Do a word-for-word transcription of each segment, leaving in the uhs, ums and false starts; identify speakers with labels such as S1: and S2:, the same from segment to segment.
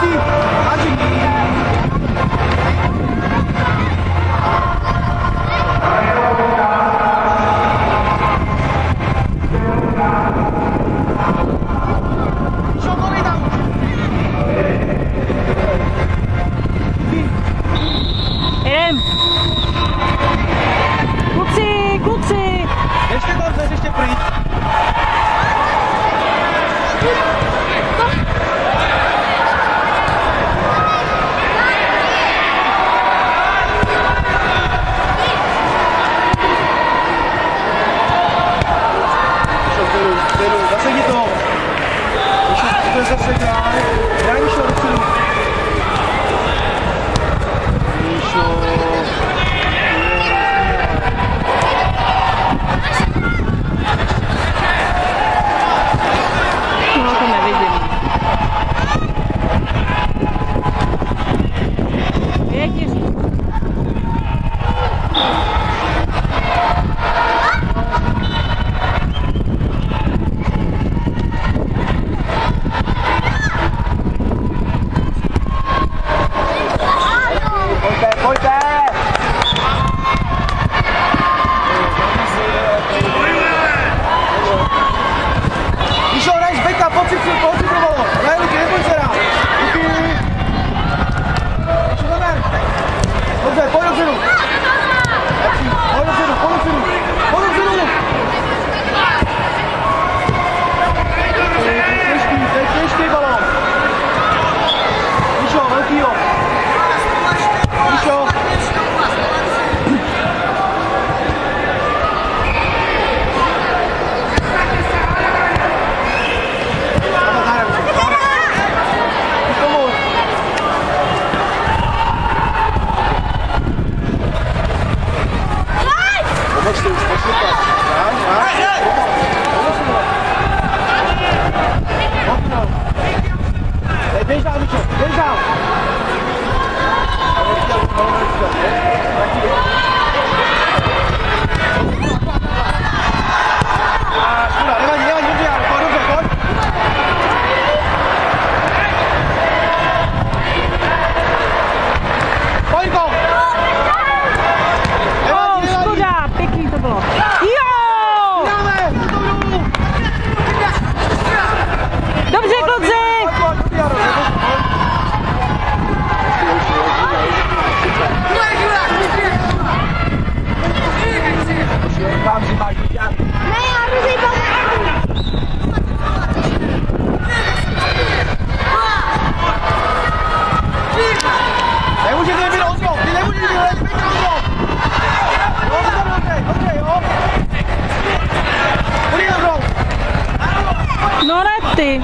S1: ty.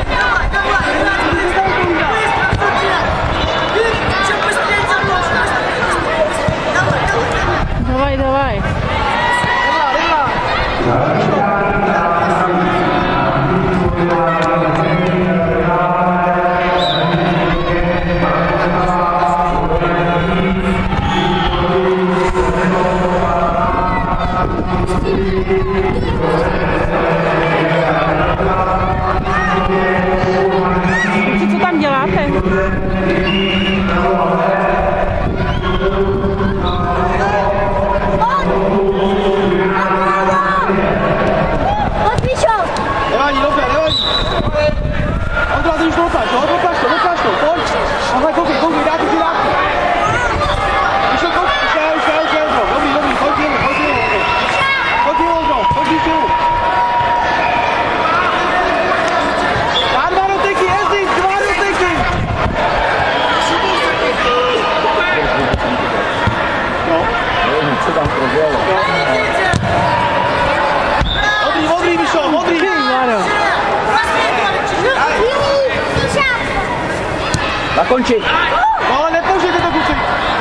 S1: Давай, давай. Co tam děláte?
S2: Nevadí, dobře, nevadí. Ondra, ty už dokáž, no, dokáž to, dokáž to, pojď. Ahoj, koukej, koukej, dá ty si dávky. Vyšel, koukej, šel, šel, šel, dobrý, dobrý, pojď jim, pojď jim, pojď jim, Ondro, pojď jim, pojď jim. Dá dva doteky, jezdí, dva doteky. No.
S3: Nevím, co tam proběhlo.
S2: Modrý, modrý, Mišo, modrý.
S3: Nakončit.
S2: No ale nepoužijte to, kluci.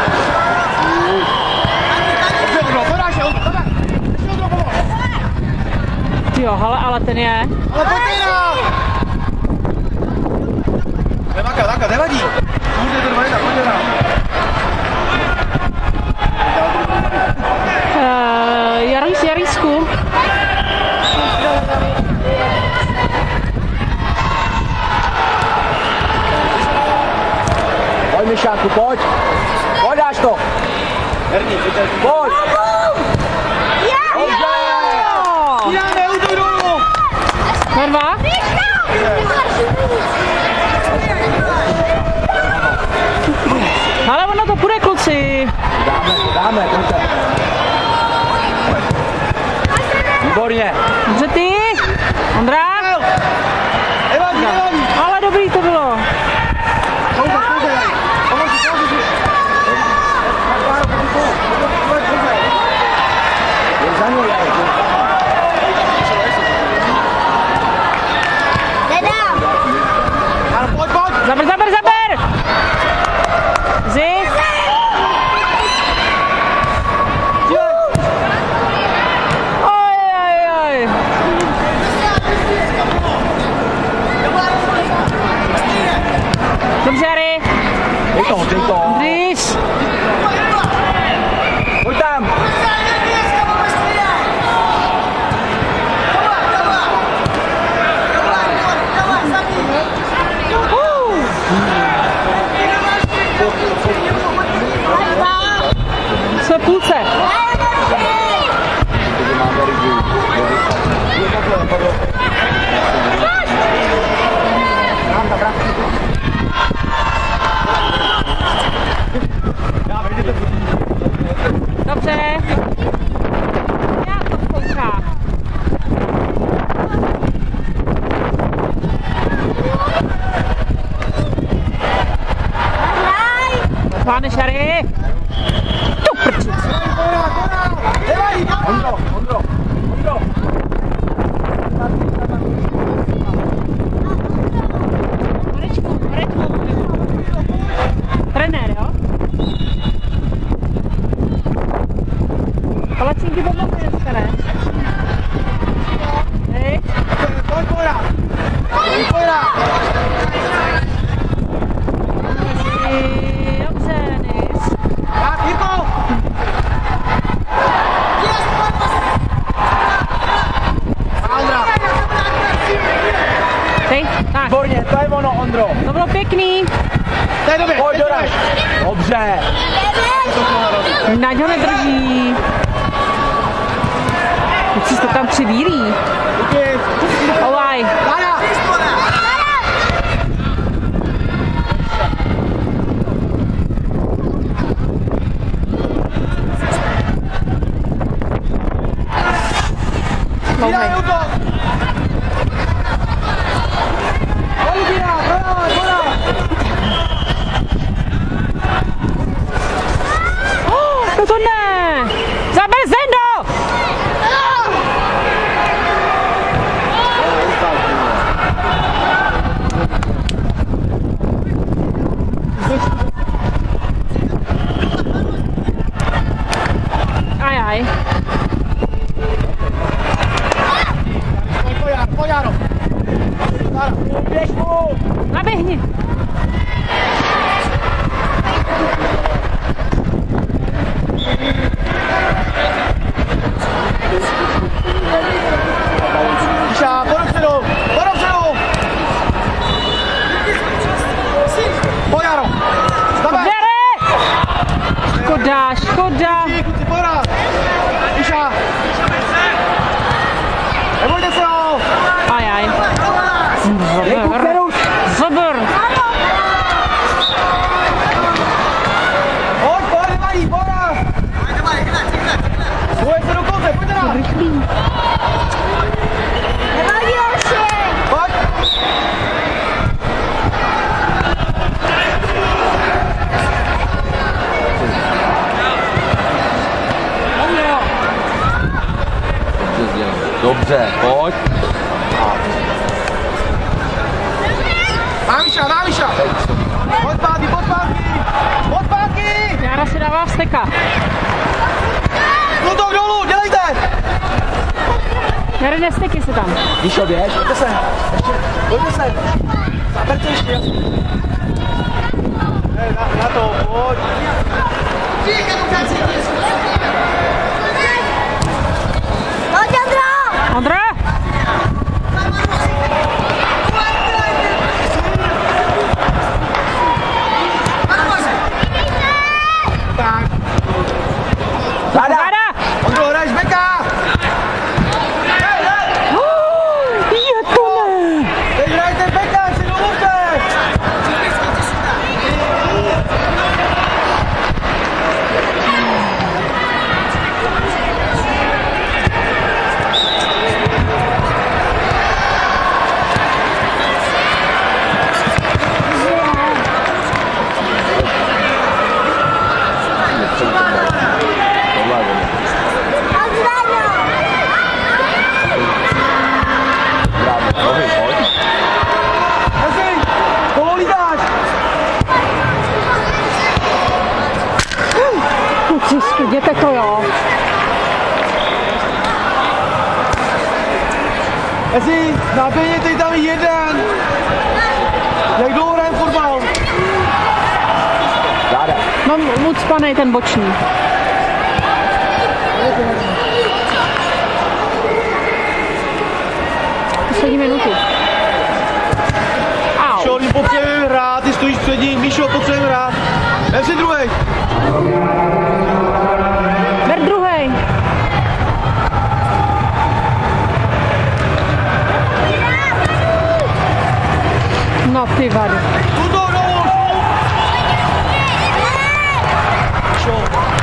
S2: Dobře, Ondro, podáš je, Ondro, podáš. Ještě Ondro, pomoct.
S1: Jo, hele, ale ten je.
S2: Ale pojďte nám. Nevaka, vaka, nevadí. Můžete to dva jedna, pojďte nám.
S1: Uh, Jarís, Jarísku.
S3: Pojď, Mišáku, pojď. Pojď, dáš to.
S2: Herní, přijďte.
S3: Pojď. Dobře.
S2: Stíháme, útok dolů.
S1: Na dva? Ale ono to půjde, kluci.
S3: Dáme, dáme, pojďte. Výborně.
S1: Dobře ty. Ondra.
S2: Nevadí, nevadí.
S1: Ale dobrý to bylo.
S2: Pouze, pouze, Jari. Pomoži, pomoži.
S3: Je za něj, Jari.
S2: Ano, pojď, pojď.
S1: Zaber, zaber, zaber. Zi. Oj, oj, oj. Dobře, Jari.
S3: Dej to, dej to.
S1: Drýš.
S3: Pojď tam.
S1: Jsme v půlce. Dobře. Já to zkoušám. Zvládneš, Jari? Tu prčic.
S3: Ondro, Ondro, Ondro.
S1: Marečku, Marečku. Trenér, jo? Palacinky podle dneska, ne? Hej.
S2: Pojď, pojď. Pojď, pojď.
S1: Dobře, Nis.
S2: Tak, Jirko. Ondra.
S1: Hej, tak.
S3: Výborně, to je ono, Ondro.
S1: To bylo pěkný.
S2: To je dobře.
S3: Pojď, doraž. Dobře.
S1: Naď ho nedrží. Teď jsi to tam tři bílí.
S2: Díky.
S1: Olaj.
S2: Láda.
S1: Dlouhej.
S2: útok. Pojď, Díra, pojď, pojď.
S1: No to ne. Zaber Zendo. Aj, aj.
S2: Pojď, pojď, Jaro. Běž mu.
S1: Naběhni.
S2: Míša, pojď dopředu, pojď dopředu. Pojď, Jaro. Zdabej.
S1: Bere! Škoda, škoda.
S2: Kluci, pojď. Míša. Nebojte se ho.
S1: Aj, aj. Zobr. Zobr.
S2: Pojď, pojď, nevadí, pojď. Pojď se do konce, pojď teda.
S1: Rychlý.
S2: Pojď.
S3: Dobře, pojď.
S2: Má Míša, má Míša. Pojď zpátky, pojď zpátky. Pojď zpátky.
S1: Jara si dává vsteka.
S2: Útok dolů, dělejte.
S1: Jara, nesteky se tam.
S3: Míšo, běž.
S2: Pojďte se, ještě, pojďte se. Zaberte ještě. Ne, na, na to, pojď.
S1: Ondra! Ježišku, jděte to, jo.
S2: Jestli naběhněte tam jeden. Jak dlouho hrajem fotbal?
S3: Záda.
S1: No, ucpanej ten boční. Poslední minutu. Au.
S2: Míšo, my potřebujeme hrát, ty stojíš před ním. Míšo, potřebujeme hrát. Jdem si druhej.
S1: Ber druhej. No ty vady.
S2: Tuto dolů. Míšo.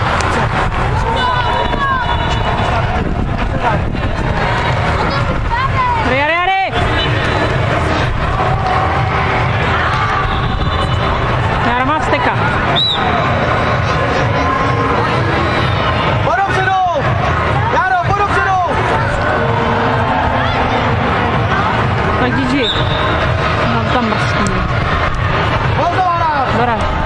S1: Jari, jari. Jara má vsteka.
S2: Pojď dopředu. Jaro, pojď dopředu.
S1: Tak Gigi. No tam mrzký.
S2: Pojď to hrát.
S1: Dobré.